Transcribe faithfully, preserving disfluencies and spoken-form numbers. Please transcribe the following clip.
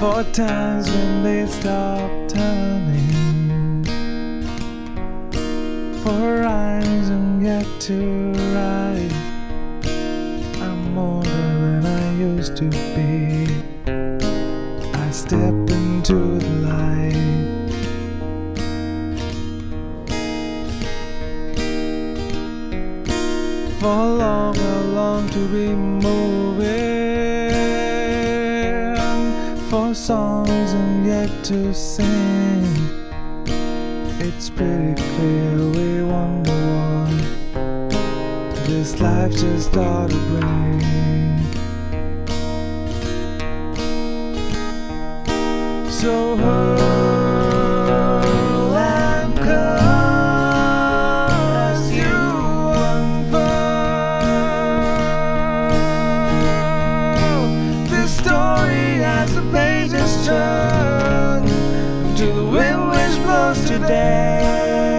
for times when they stop turning, for rhymes I'm yet to write. I'm older than I used to be. I step into the light. For long I long to be moving, for songs I'm yet to sing. It's pretty clear we wonder what this life just ought to bring. So hurl and come as you unfurl. This story as the pages turn to the wind which blows today.